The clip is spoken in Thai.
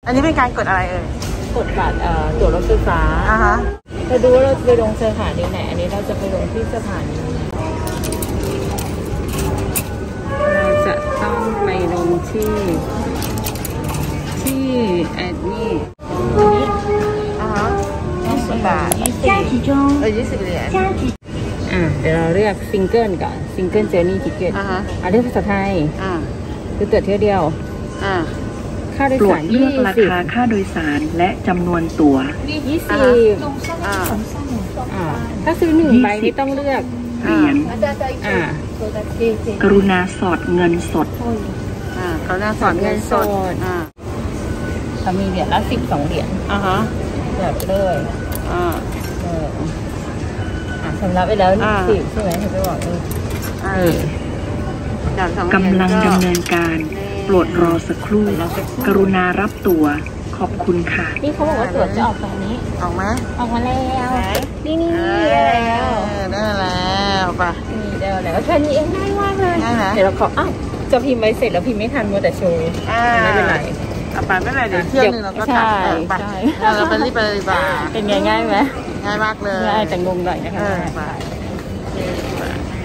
อันนี้เป็นการกดอะไรกดบัตรตั๋วรถไฟฟ้าเราดูว่าเราจะไปลงสถานีไหนอันนี้เราจะไปลงที่สถานีเราจะต้องไปลงที่แอดนี่20 บาท20 เหรียญเดี๋ยวเราเรียกซิงเกิลก่อนซิงเกิลเจอร์นี่ทิเก็ตเรียกภาษาไทยคือตั๋วเที่ยวเดียวค่าโดยสารเลือกราคาค่าโดยสารและจำนวนตั๋ว 20ถ้าซื้อ1 ใบไม่ต้องเลือกเหรียญกรุณาสอดเงินสดกรุณาสอดเงินสดเขามีเหรียญละ12 เหรียญแบบเลยสำหรับไปแล้ว10ใช่ไหมเธอไปบอกกำลังดำเนินการโปรดรอสักครู่กรุณารับตั๋วขอบคุณค่ะนี่เขาบอกว่าตั๋วจะออกตรงนี้ออกไหมออกมาแล้วนี่ได้แล้วป่ะนี่ได้แล้วแค่นี้เองง่ายมากเลยเดี๋ยวเราขอจะพิมพ์ไว้เสร็จแล้วพิมพ์ไม่ทันมัวแต่โชว์ไม่เป็นไรไปไม่เป็นไรเดี๋ยวเที่ยวนึงเราก็ตัดไปเราไปรีบไปเลยป่ะเป็นง่ายไหมง่ายมากเลยง่ายแต่งงหน่อยนะคะ